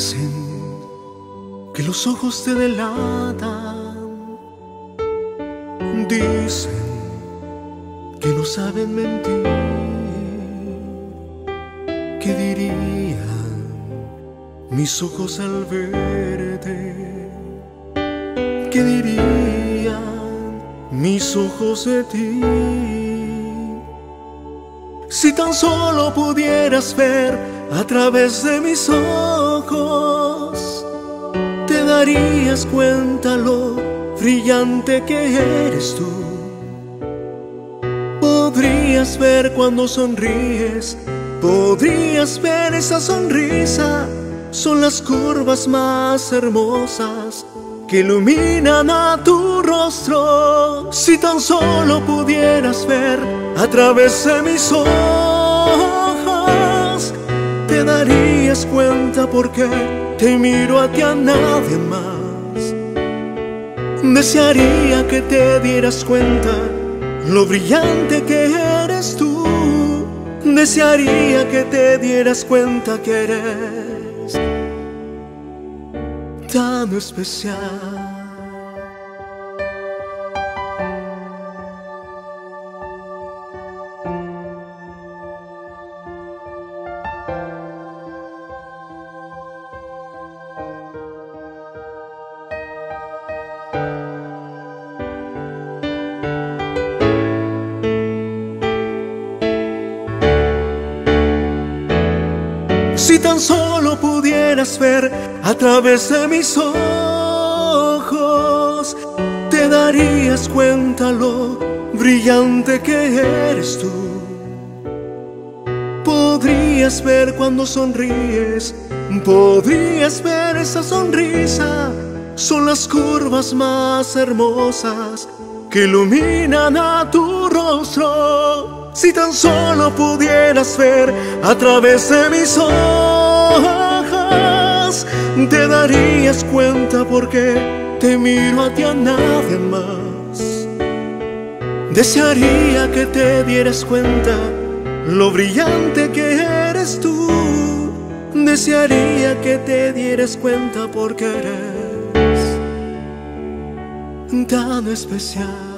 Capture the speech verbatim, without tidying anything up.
Dicen que los ojos te delatan, dicen que no saben mentir. ¿Qué dirían mis ojos al verte? ¿Qué dirían mis ojos de ti? Si tan solo pudieras ver a través de mis ojos, te darías cuenta lo brillante que eres tú. Podrías ver cuando sonríes, podrías ver esa sonrisa. Son las curvas más hermosas que iluminan a tu rostro. Si tan solo pudieras ver a través de mis ojos, te darías cuenta porque te miro a ti, a nadie más. Desearía que te dieras cuenta lo brillante que eres tú. Desearía que te dieras cuenta que eres tan especial. Si tan solo pudieras ver a través de mis ojos, te darías cuenta lo brillante que eres tú. Podrías ver cuando sonríes, podrías ver esa sonrisa. Son las curvas más hermosas que iluminan a tu rostro. Si tan solo pudieras ver a través de mis ojos, te darías cuenta porque te miro a ti, a nadie más. Desearía que te dieras cuenta lo brillante que eres tú. Desearía que te dieras cuenta porque eres tan especial.